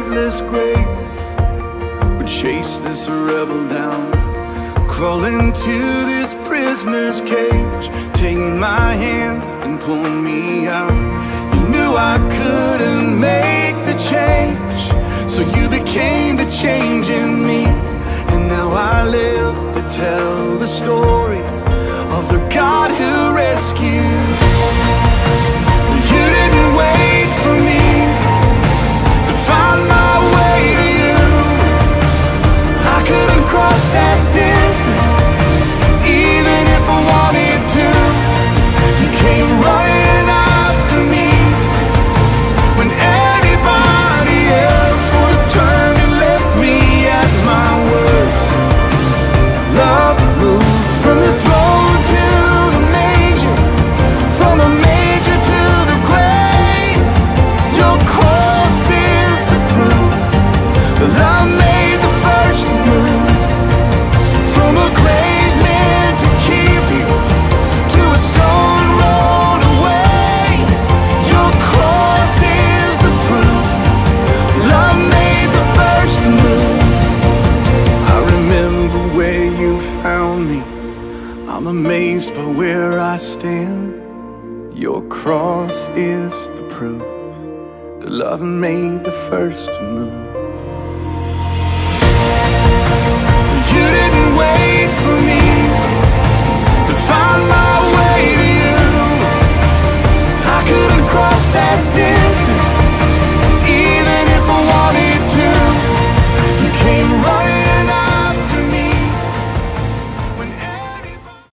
relentless grace would chase this rebel down, crawl into this prisoner's cage, take my hand and pull me out. You knew I couldn't make the change, so you became the change in me. And now I live to tell the story of the God who rescues. You didn't wait for me to find my way to you. I couldn't cross that distance, even if I wanted to. You came running after me when anybody else would have turned and left me at my worst. Love moved from the throne to the manger, from the manger to the grave. Your cross is the proof that love made the first move. From a grave meant to keep you to a stone rolled away. Your cross is the proof love made the first move. I remember where you found me. I'm amazed by where I stand. Your cross is the proof that love made the first move. You